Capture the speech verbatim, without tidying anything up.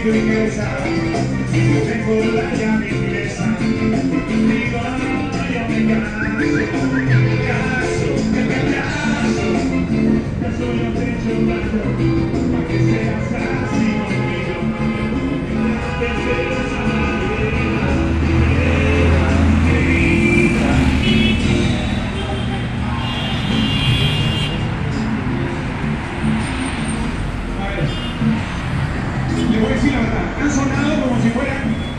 tu inglesa, tengo la llave inglesa. Digo, no, yo me caso, caso, que me caso. Caso yo te echo mano, pa' que seas así conmigo. Que seas a la vida, vida, vida. A ver, le voy a decir la verdad, han sonado como si fueran